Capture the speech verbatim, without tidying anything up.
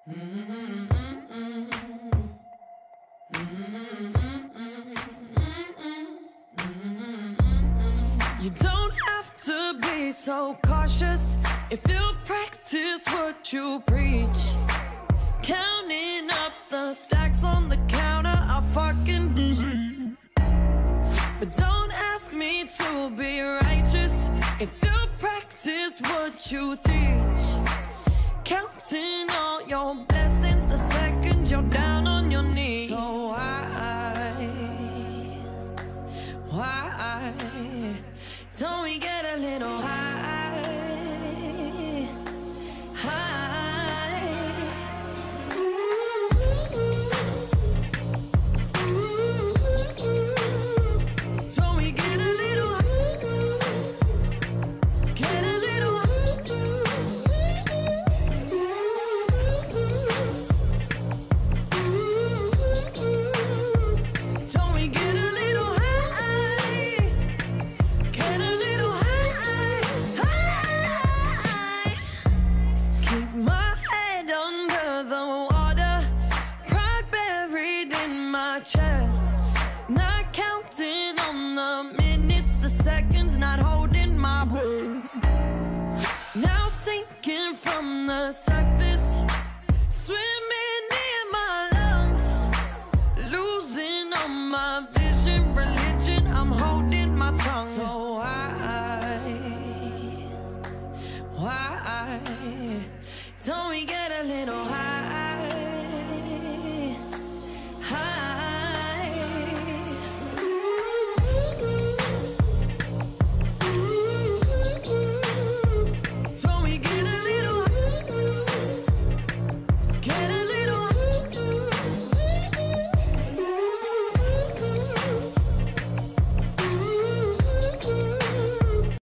You don't have to be so cautious if you practice what you preach. Counting up the stacks on the counter, I'm fucking busy. But don't ask me to be righteous if you practice what you teach. Counting all your blessings the second you're down on your knees. So why, why don't we get a little high, high? Don't we get a little, get a little? Don't we get a little high, get a little high, high? Keep my head under the water, pride buried in my chest. Not counting on the minutes, the seconds, not holding my breath. Now sinking from the surface, swimming in my lungs, losing all my vision, religion, I'm holding my tongue. So why, why don't we get a little high?